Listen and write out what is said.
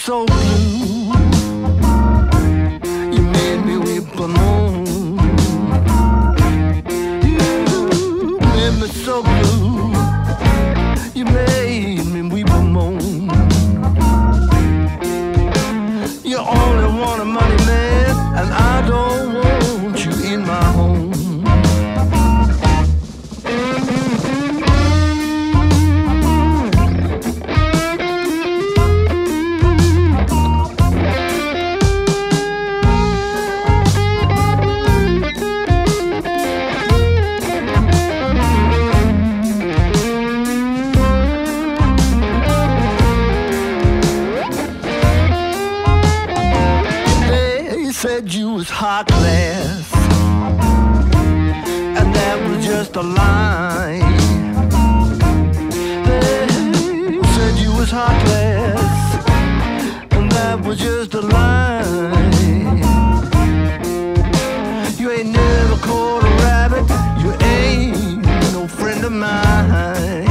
so blue. You made me weep and moan. You made me so blue. You made me weep and moan. You only want a money man, and I don't want you in my home. Said you was hot glass, and that was just a lie. They said you was hot glass, and that was just a lie. You ain't never caught a rabbit, you ain't no friend of mine.